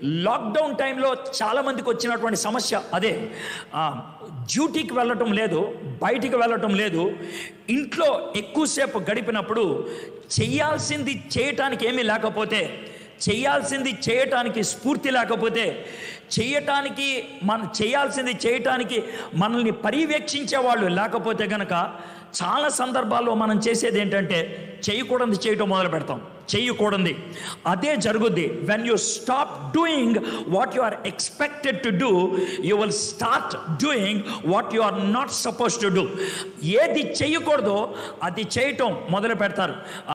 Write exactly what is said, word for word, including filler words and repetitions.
Lockdown టైంలో చాలామందికి వచ్చినటువంటి సమస్య అదే. డ్యూటీకి వెళ్ళటం లేదు, బయటికి వెళ్ళటం లేదు, ఇంట్లో ఎక్కువసేపు గడిపినప్పుడు చేయాల్సింది చేయటానికి ఏమీ లేకపోతే, చేయాల్సింది చేయటానికి స్ఫూర్తి లేకపోతే, చేయటానికి మన చేయాల్సింది చేయటానికి మనల్ని పర్యవేక్షించే వాళ్ళు లేకపోతే గనక చాలా సందర్భాల్లో మనం చేసేది ఏంటంటే చేయకూడదు చేయటం మొదలు పెడతాం. చేయకూడదు అదే జరుగుద్ది. When you stop doing what you are expected to do, you will start doing what you are not suppose to do. ఏది చేయకూడదో అది చేయటం మొదలు పెడతారు.